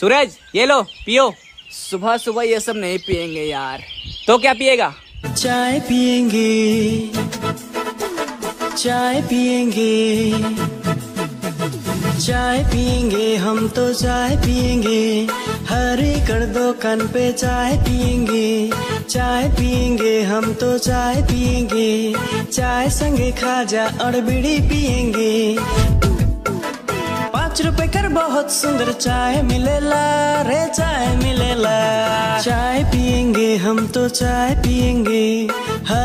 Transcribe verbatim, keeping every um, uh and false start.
सूरज ये लो पियो। सुबह सुबह ये सब नहीं पियेंगे यार। तो क्या पिएगा? चाय पियेंगे, चाय पियेंगे, चाय पियेंगे, हम तो चाय पियेंगे। हरी कर दो कान पे चाय पियेंगे, चाय पियेंगे, हम तो चाय पियेंगे। चाय संगे खाजा और बीड़ी पियेंगे। पाँच रुपए कर बहुत सुंदर चाय मिलेला रे, चाय मिलेला। चाय पियेंगे, हम तो चाय पियेंगे।